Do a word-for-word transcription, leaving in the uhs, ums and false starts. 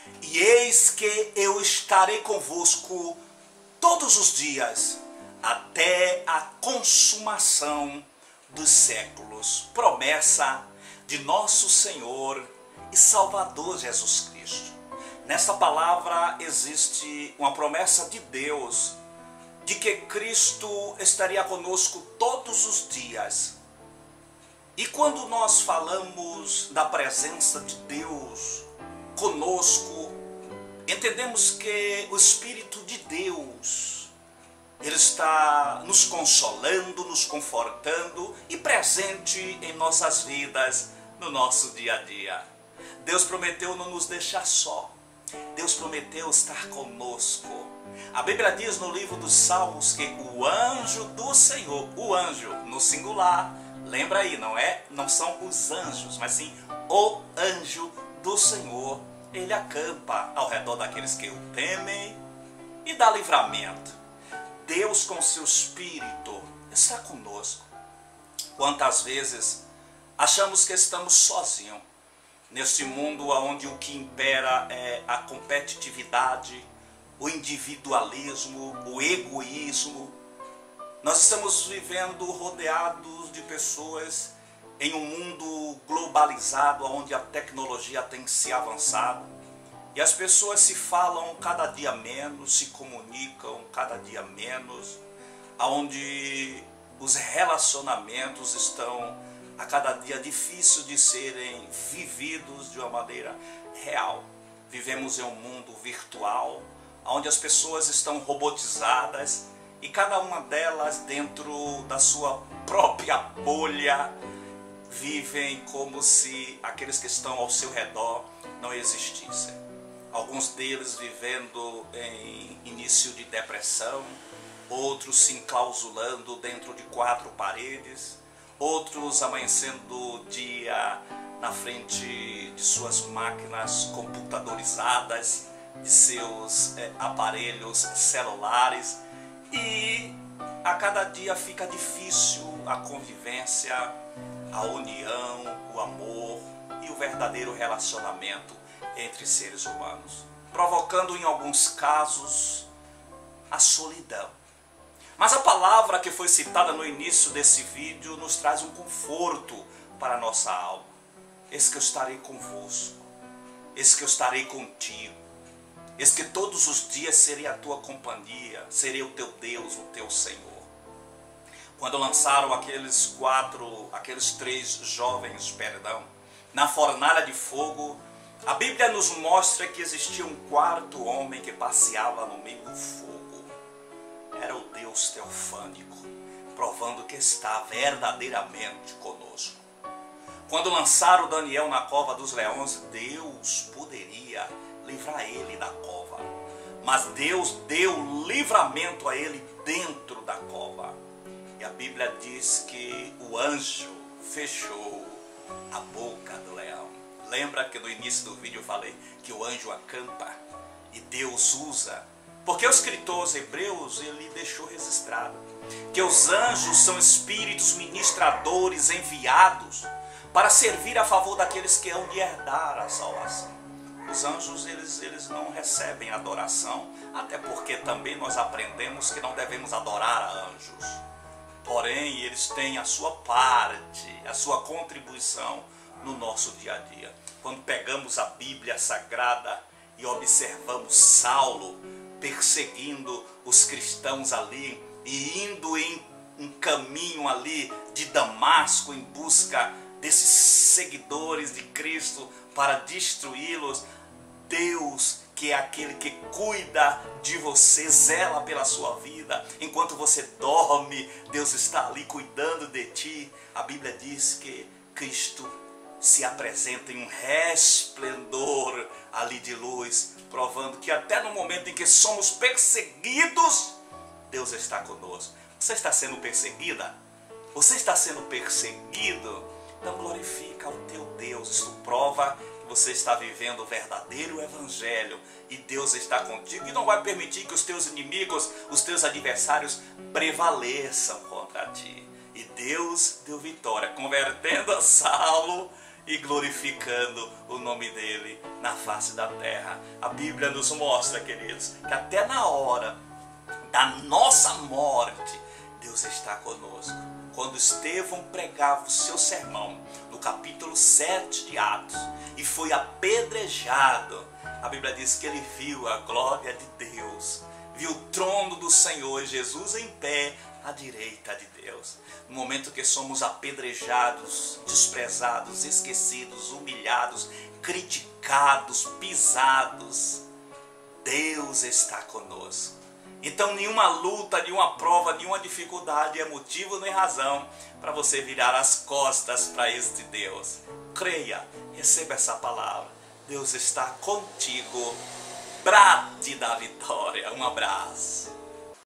E eis que eu estarei convosco todos os dias, até a consumação dos séculos. Promessa de nosso Senhor e Salvador Jesus Cristo. Nesta palavra existe uma promessa de Deus, de que Cristo estaria conosco todos os dias. E quando nós falamos da presença de Deus conosco, entendemos que o Espírito de Deus, Ele está nos consolando, nos confortando e presente em nossas vidas, no nosso dia a dia. Deus prometeu não nos deixar só. Deus prometeu estar conosco. A Bíblia diz no livro dos Salmos que o anjo do Senhor, o anjo no singular, lembra aí, não é? Não são os anjos, mas sim o anjo do Senhor. Ele acampa ao redor daqueles que o temem e dá livramento. Deus com seu Espírito está conosco. Quantas vezes achamos que estamos sozinhos neste mundo onde o que impera é a competitividade, o individualismo, o egoísmo. Nós estamos vivendo rodeados de pessoas em um mundo globalizado, onde a tecnologia tem se avançado. E as pessoas se falam cada dia menos, se comunicam cada dia menos, onde os relacionamentos estão a cada dia difícil de serem vividos de uma maneira real. Vivemos em um mundo virtual, onde as pessoas estão robotizadas e cada uma delas dentro da sua própria bolha vivem como se aqueles que estão ao seu redor não existissem. Alguns deles vivendo em início de depressão, outros se enclausulando dentro de quatro paredes, outros amanhecendo o dia na frente de suas máquinas computadorizadas, de seus é, aparelhos celulares, e a cada dia fica difícil a convivência, a união, o amor e o verdadeiro relacionamento entre seres humanos, provocando em alguns casos a solidão. Mas a palavra que foi citada no início desse vídeo nos traz um conforto para a nossa alma. Eis que eu estarei convosco, eis que eu estarei contigo, eis que todos os dias serei a tua companhia, serei o teu Deus, o teu Senhor. Quando lançaram aqueles quatro, aqueles três jovens, perdão, na fornalha de fogo, a Bíblia nos mostra que existia um quarto homem que passeava no meio do fogo. Era o Deus teofânico, provando que está verdadeiramente conosco. Quando lançaram Daniel na cova dos leões, Deus poderia livrar ele da cova, mas Deus deu livramento a ele dentro da cova. E a Bíblia diz que o anjo fechou a boca do leão. Lembra que no início do vídeo eu falei que o anjo acampa e Deus usa? Porque o escritor aos Hebreus, ele deixou registrado que os anjos são espíritos ministradores enviados para servir a favor daqueles que hão de herdar a salvação. Os anjos, eles, eles não recebem adoração, até porque também nós aprendemos que não devemos adorar a anjos. Porém, eles têm a sua parte, a sua contribuição no nosso dia a dia. Quando pegamos a Bíblia Sagrada e observamos Saulo perseguindo os cristãos ali e indo em um caminho ali de Damasco em busca desses seguidores de Cristo para destruí-los, Deus, que é aquele que cuida de você, zela pela sua vida. Enquanto você dorme, Deus está ali cuidando de ti. A Bíblia diz que Cristo se apresenta em um resplendor ali de luz, provando que até no momento em que somos perseguidos, Deus está conosco. Você está sendo perseguida? Você está sendo perseguido? Então glorifica o teu Deus. Isso prova que você está vivendo o verdadeiro evangelho e Deus está contigo e não vai permitir que os teus inimigos, os teus adversários prevaleçam contra ti. E Deus deu vitória, convertendo a Saulo e glorificando o nome dele na face da terra. A Bíblia nos mostra, queridos, que até na hora da nossa morte, Deus está conosco. Quando Estevão pregava o seu sermão, no capítulo sete de Atos, e foi apedrejado, a Bíblia diz que ele viu a glória de Deus, viu o trono do Senhor Jesus em pé à direita de Deus. No momento que somos apedrejados, desprezados, esquecidos, humilhados, criticados, pisados, Deus está conosco. Então nenhuma luta, nenhuma prova, nenhuma dificuldade é motivo nem razão para você virar as costas para este Deus. Creia, receba essa palavra. Deus está contigo para te dar vitória. Um abraço.